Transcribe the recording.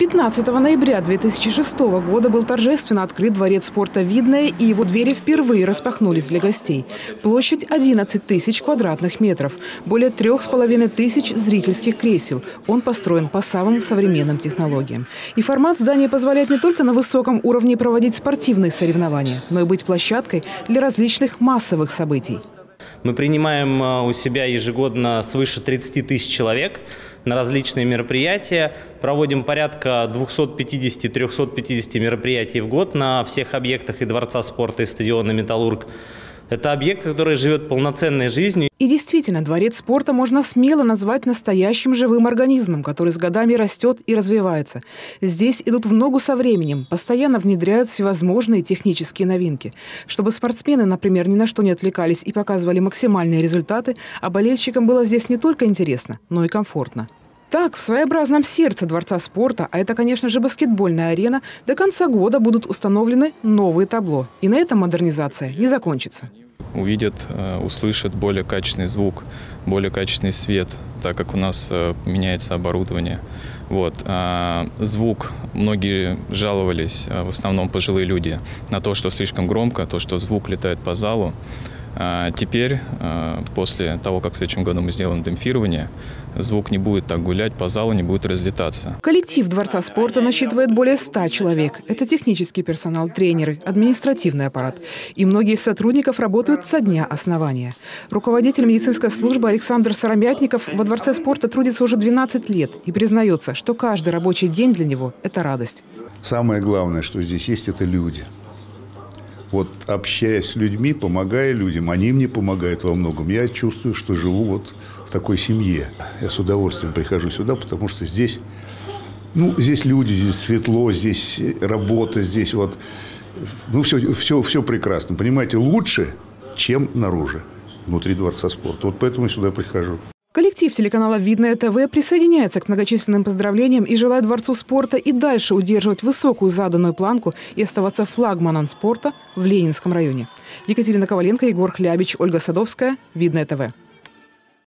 15 ноября 2006 года был торжественно открыт дворец спорта «Видное», и его двери впервые распахнулись для гостей. Площадь 11 тысяч квадратных метров, более 3,5 тысяч зрительских кресел. Он построен по самым современным технологиям. И формат здания позволяет не только на высоком уровне проводить спортивные соревнования, но и быть площадкой для различных массовых событий. Мы принимаем у себя ежегодно свыше 30 тысяч человек на различные мероприятия. Проводим порядка 250-350 мероприятий в год на всех объектах и Дворца спорта, и стадиона «Металлург». Это объект, который живет полноценной жизнью. И действительно, дворец спорта можно смело назвать настоящим живым организмом, который с годами растет и развивается. Здесь идут в ногу со временем, постоянно внедряют всевозможные технические новинки. Чтобы спортсмены, например, ни на что не отвлекались и показывали максимальные результаты, а болельщикам было здесь не только интересно, но и комфортно. Так, в своеобразном сердце Дворца спорта, а это, конечно же, баскетбольная арена, до конца года будут установлены новые табло. И на этом модернизация не закончится. Увидят, услышат более качественный звук, более качественный свет, так как у нас меняется оборудование. Звук, многие жаловались, в основном пожилые люди, на то, что слишком громко, то, что звук летает по залу. Теперь, после того, как в следующем году мы сделаем демпфирование, звук не будет так гулять по залу, не будет разлетаться. Коллектив Дворца спорта насчитывает более 100 человек. Это технический персонал, тренеры, административный аппарат. И многие из сотрудников работают со дня основания. Руководитель медицинской службы Александр Сыромятников во Дворце спорта трудится уже 12 лет и признается, что каждый рабочий день для него – это радость. Самое главное, что здесь есть – это люди. Вот общаясь с людьми, помогая людям, они мне помогают во многом. Я чувствую, что живу вот в такой семье. Я с удовольствием прихожу сюда, потому что здесь, здесь люди, здесь светло, здесь работа, здесь вот, все прекрасно. Понимаете, лучше, чем наружу, внутри Дворца спорта. Вот поэтому я сюда прихожу. Коллектив телеканала «Видное ТВ» присоединяется к многочисленным поздравлениям и желает Дворцу спорта и дальше удерживать высокую заданную планку и оставаться флагманом спорта в Ленинском районе. Екатерина Коваленко, Егор Хлябич, Ольга Садовская. «Видное ТВ».